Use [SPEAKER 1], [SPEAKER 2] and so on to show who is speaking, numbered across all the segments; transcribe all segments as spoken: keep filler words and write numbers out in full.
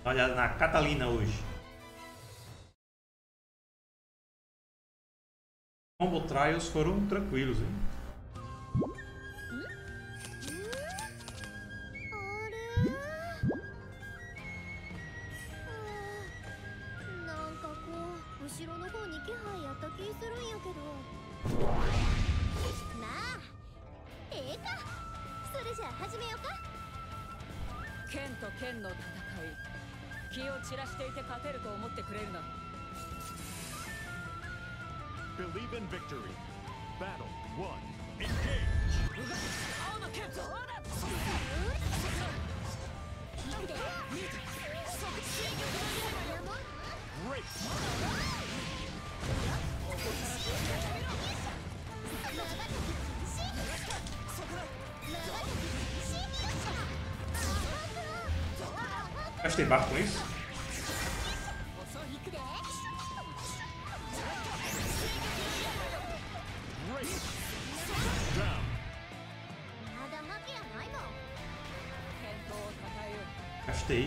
[SPEAKER 1] Dá uma olhada na Catalina hoje. Combo Trials foram tranquilos, hein?
[SPEAKER 2] Believe in victory. Battle one. Engage. Great.
[SPEAKER 1] Gastei barco com isso? Gastei.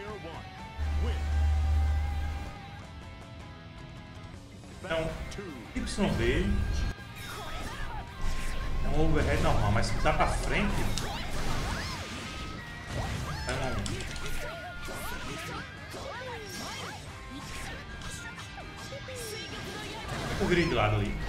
[SPEAKER 1] Então, Y B é um overhead normal, mas se dá pra frente, é um... o grid do lado ali.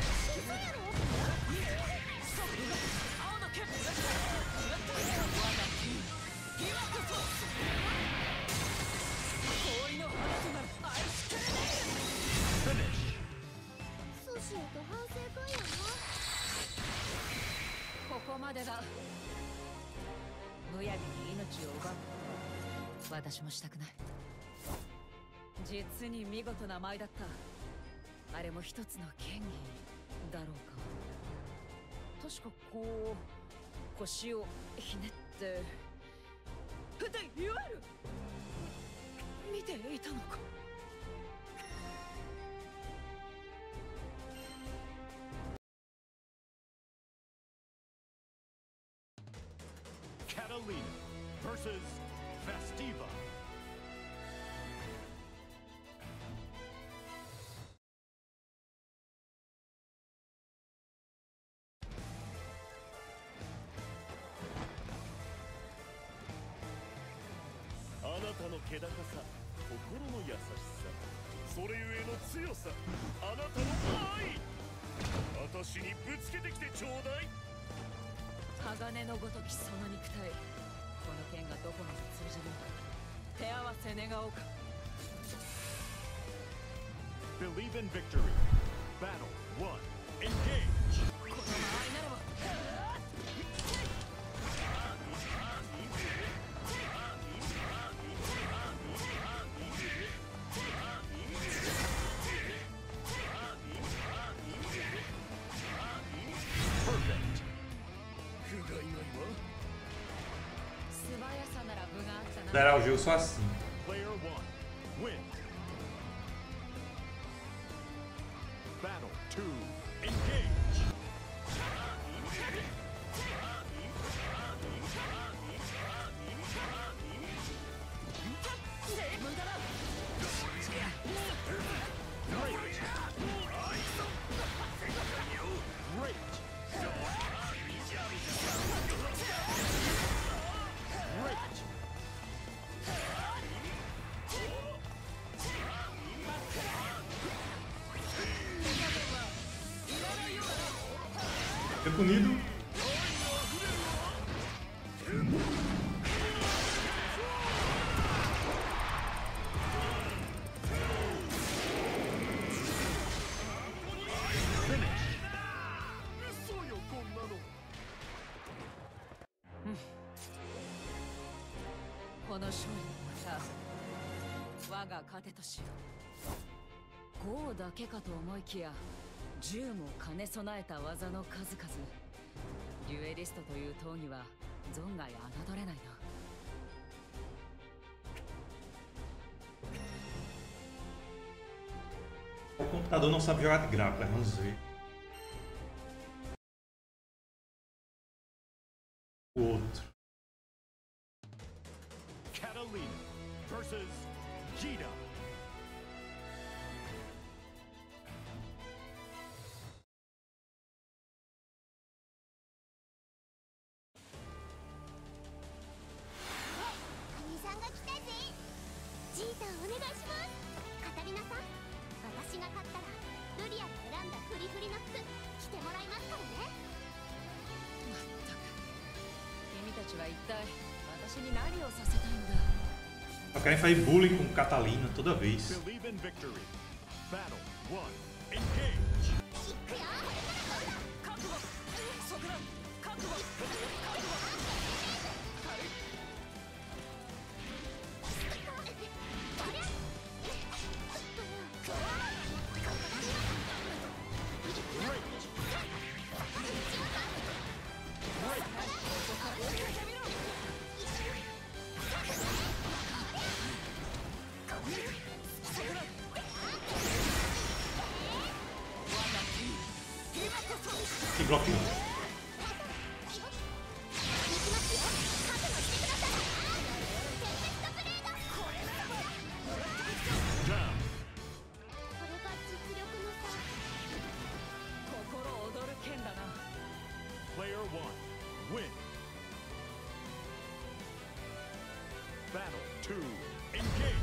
[SPEAKER 2] Catalina versus Fastiva. Anata no kedakasa, kokoro no yasashisa, sore yue no tsuyosa, anata no ai. Watashi ni butsukete kite choudai.
[SPEAKER 3] 鋼のごときその肉体、この剣がどこまで通じるのか手合わせ願おうか。
[SPEAKER 2] Believe in victory. Battle one. Engage.
[SPEAKER 3] この間合いならば
[SPEAKER 1] Zerar o jogo só assim.
[SPEAKER 2] Player one, win. Battle two, engage. Great. Great.
[SPEAKER 1] Foi punido.
[SPEAKER 2] Finish.
[SPEAKER 3] この勝利もまた我が糧としよう。豪だけかと思いきや銃も兼ね備えた技の数々。デュエリストという闘技は存外侮れないな。
[SPEAKER 1] O computador não sabe jogar de grappler, vamos ver. O outro.
[SPEAKER 2] Catalina versus Jita.
[SPEAKER 3] は一体私に何をさせたいんだ。
[SPEAKER 1] Só querem fazer bullying com Catalina toda vez.
[SPEAKER 2] Believe in victory. Battle one. Engage.
[SPEAKER 1] Que bloquinho.
[SPEAKER 2] Player one, win. Battle two, engage.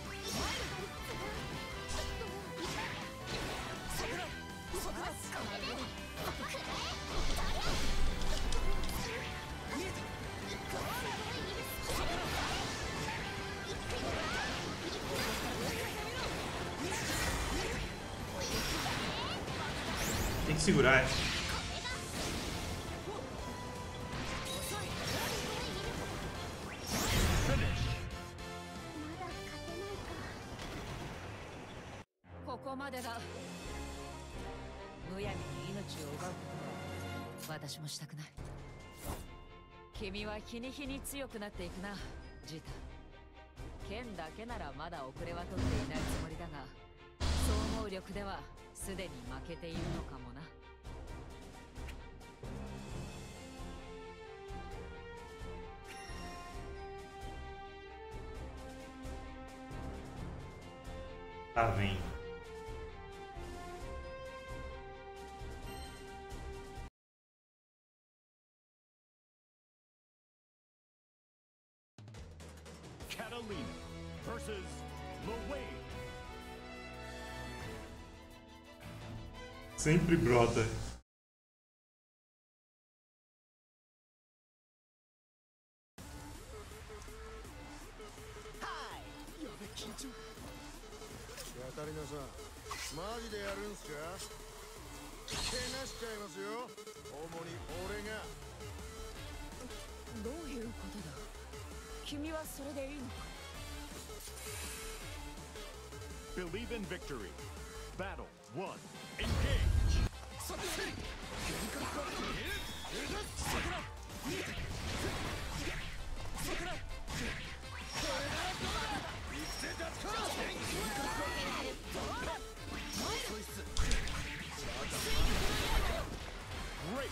[SPEAKER 1] Tem que segurar.
[SPEAKER 2] Finish.
[SPEAKER 3] ここまでだ。むやみに命を奪うことは私もしたくない。君は日に日に強くなっていくな、ジータ。剣だけならまだ遅れは取っていないつもりだが、総合力ではすでに負けているのかもな。
[SPEAKER 1] Tá vendo.
[SPEAKER 2] Catalina versus Luwei.
[SPEAKER 1] Sempre brota.
[SPEAKER 2] Hi.
[SPEAKER 4] カタリナさん、マジでやるんすか？怪我しちゃいますよ。主に俺が。
[SPEAKER 3] どういうことだ？君はそれでいいのか？
[SPEAKER 2] Believe in victory. Battle one. Engage. Great.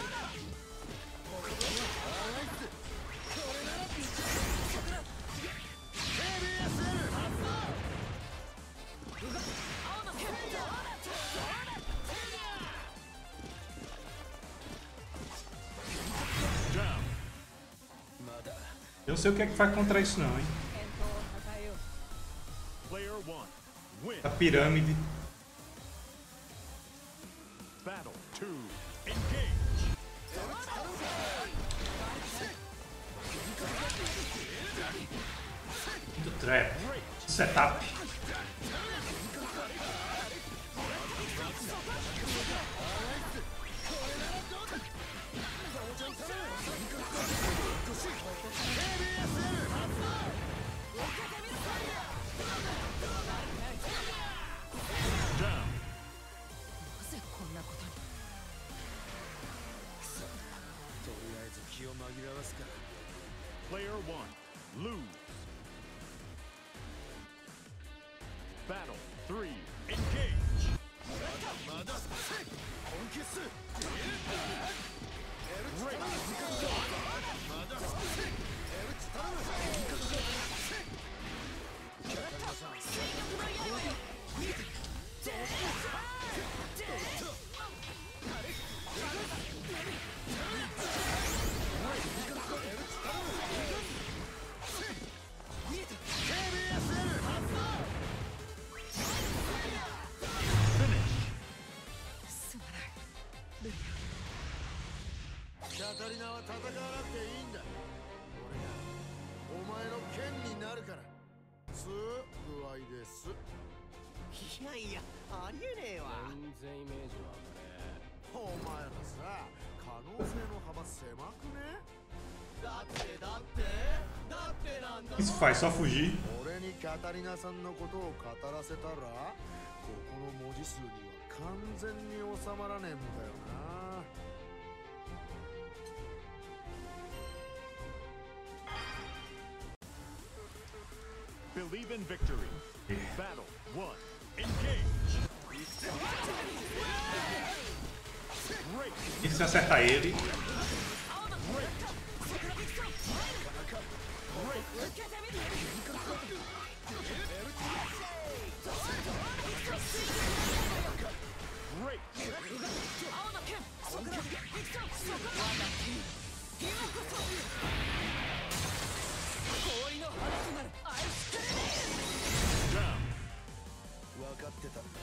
[SPEAKER 1] Eu não sei o que é que faz contra isso não, hein?
[SPEAKER 2] Player one, win.
[SPEAKER 1] A pirâmide.
[SPEAKER 2] Battle two, engage.
[SPEAKER 1] Do trap. Setup.
[SPEAKER 2] Down.
[SPEAKER 3] なぜこんなことに。
[SPEAKER 4] とりあえず気を紛らわすか。
[SPEAKER 2] Player one, lose. Battle three, engage.
[SPEAKER 4] まだ本気っす。
[SPEAKER 2] Great.
[SPEAKER 4] まだエルチ頼む。 つう具合です。
[SPEAKER 5] いやいや、ありえねえわ。
[SPEAKER 6] 全然イメージは
[SPEAKER 4] お前らさ、可能性の幅狭くね？
[SPEAKER 5] だってだってだってなんだ。
[SPEAKER 1] Isso faz só fugir.
[SPEAKER 4] 俺にカタリナさんのことを語らせたら、ここの文字数には完全に収まらねえんだよな。
[SPEAKER 2] Believe in victory. Battle one. Engage.
[SPEAKER 1] E se acertar ele.
[SPEAKER 2] Down.
[SPEAKER 4] 分かってたんだ。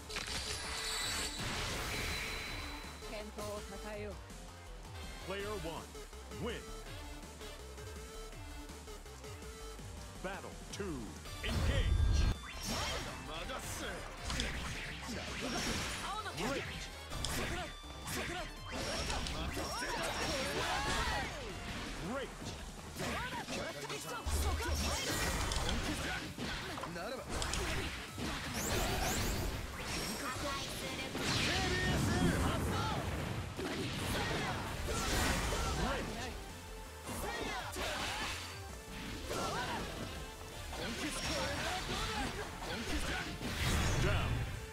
[SPEAKER 3] 健闘をたたえよう。
[SPEAKER 2] Player one. Win. Battle two. Engage. Great. Great.
[SPEAKER 4] ならば
[SPEAKER 2] Down.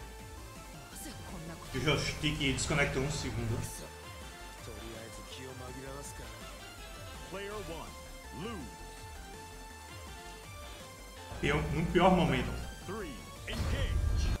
[SPEAKER 1] O joystick desconectou um segundo.
[SPEAKER 4] とりあえず気を紛らわすか。
[SPEAKER 2] Player one. Lose.
[SPEAKER 1] Pior, no pior momento.
[SPEAKER 2] Three. Engage.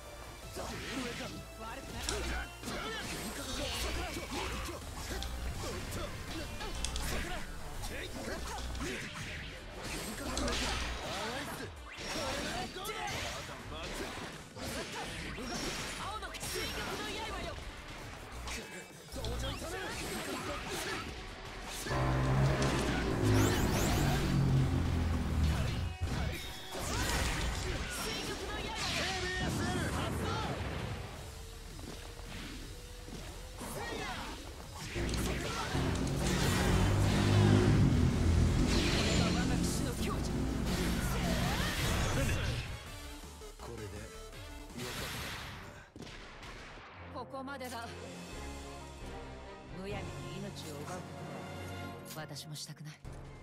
[SPEAKER 2] Finish.
[SPEAKER 4] これでよかっ
[SPEAKER 3] ここまでだ。むやみに命を奪うことは私もしたくない。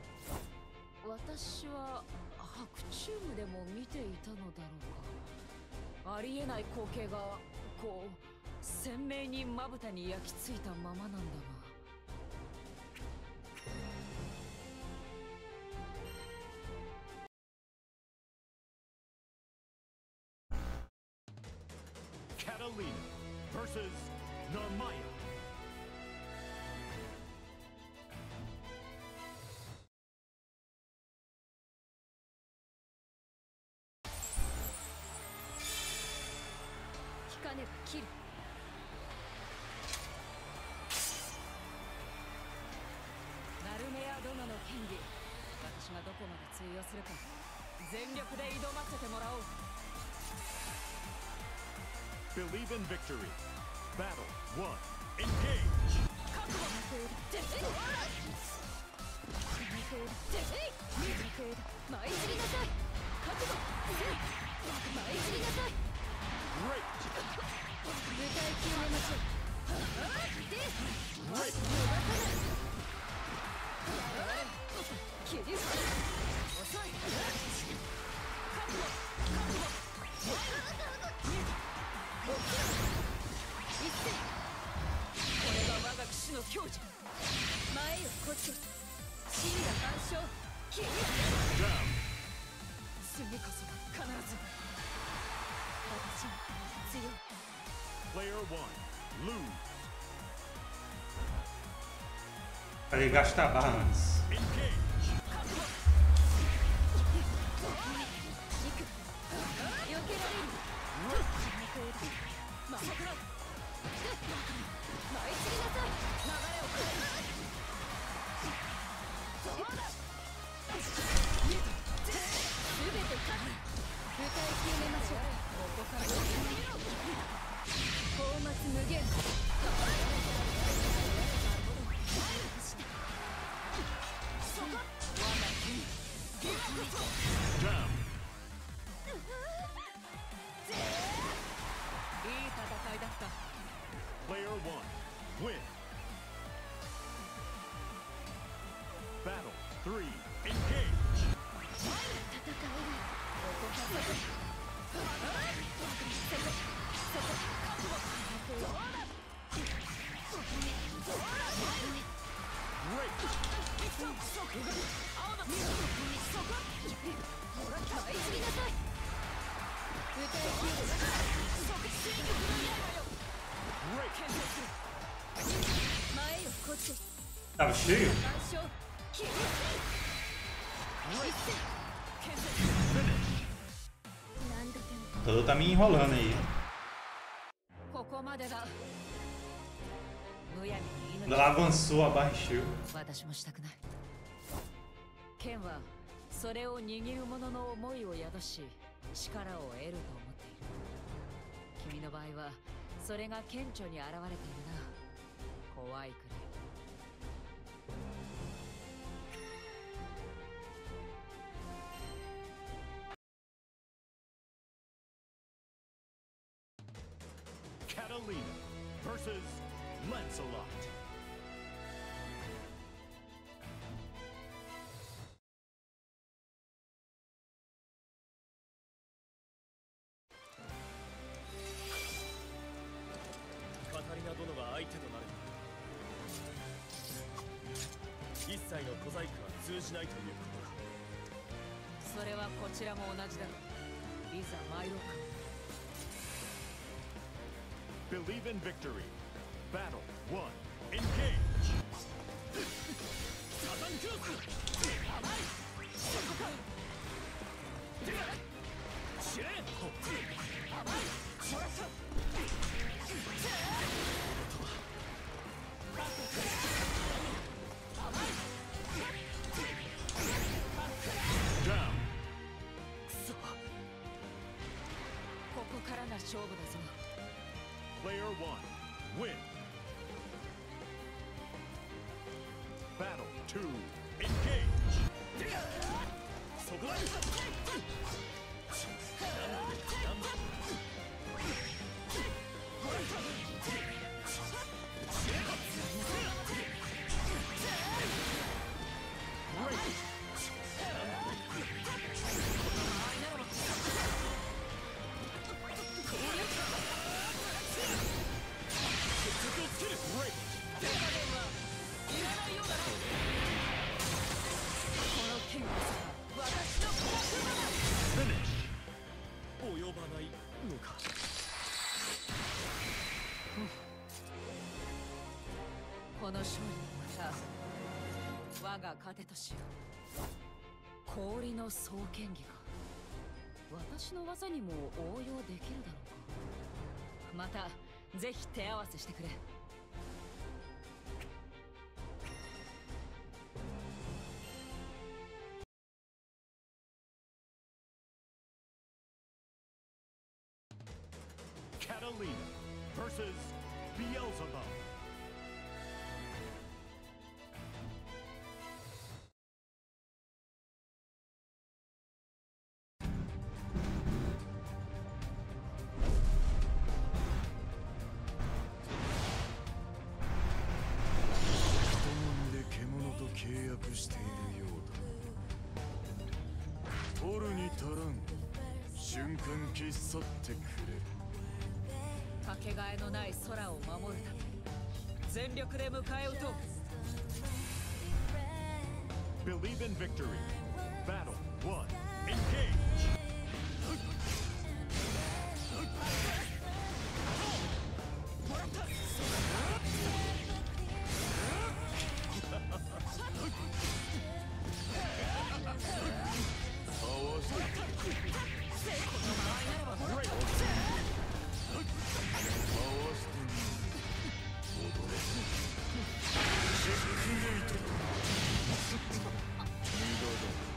[SPEAKER 3] 私は白チュームでも見ていたのだろうか。ありえない光景がこう鮮明にまぶたに焼き付いたままなんだが。
[SPEAKER 2] Catalina versus Narmaya.
[SPEAKER 3] 引かねば切る。ナルメア殿の権利、私がどこまで通用するか全力で挑ませてもらおう。
[SPEAKER 2] Believe in victory. Battle one. Engage.
[SPEAKER 3] 覚悟でえいでえい舞い散りなさい。覚悟舞い散りなさい。
[SPEAKER 2] Great.
[SPEAKER 3] 舞台決めましょう。で
[SPEAKER 2] Great.
[SPEAKER 3] 切り捨て遅い。覚悟覚悟一斉。これが我が騎士の矜持。前よこっち。真が干渉。切り捨て。
[SPEAKER 2] Down.
[SPEAKER 3] 次こそ必ず。私は強い。
[SPEAKER 2] Player one. Lose.
[SPEAKER 1] Para gastar barra antes.
[SPEAKER 2] Engage.
[SPEAKER 3] 避けられる。まさか。舞い散りなさい。流れを変える。そうだ。すべて勝つ。 無限いい戦いだった。
[SPEAKER 2] Player one, win. Battle three, engage.
[SPEAKER 1] Tava cheio? Todo tá me enrolando aí. Quando ela avançou, a barra encheu.
[SPEAKER 3] 私もしたくない。剣はそれを握る者の思いを宿し力を得ると思っている。君の場合はそれが顕著に現れているな。怖いくらい。
[SPEAKER 2] Catalina versus Lancelot. カタリナ殿が相手となる。一切の小細工は通じないということか。
[SPEAKER 3] それはこちらも同じだ。いざ参ろうか。
[SPEAKER 2] Believe in victory. Battle one. Engage. Down.
[SPEAKER 3] ここからが勝負だぞ。
[SPEAKER 2] Player one, win. Battle two, engage. Finish. 及ばないのか。
[SPEAKER 3] この勝利をまた我が糧としよう。氷の双剣技が私の技にも応用できるだろうか。またぜひ手合わせしてくれ。
[SPEAKER 2] Catalina versus Beelzebub. Shunkan
[SPEAKER 3] かけがえのない空を守るため全力で迎え撃とう。
[SPEAKER 2] Believe in victory. Battle one. Engage. Great.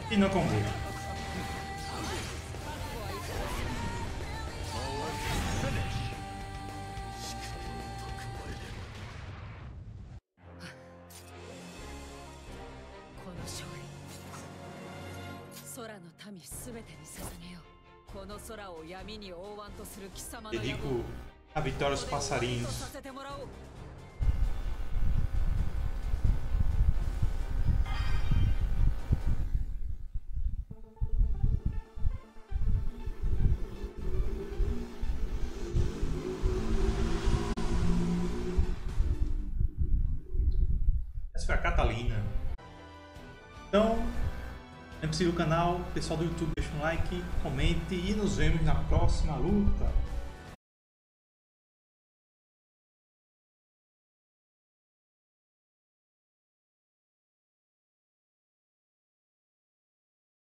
[SPEAKER 1] E não combo. Dedico a vitória aos passarinhos. Essa foi a Catalina. Então, lembre-se do canal, pessoal do YouTube, deixa um like, comente e nos vemos na próxima luta.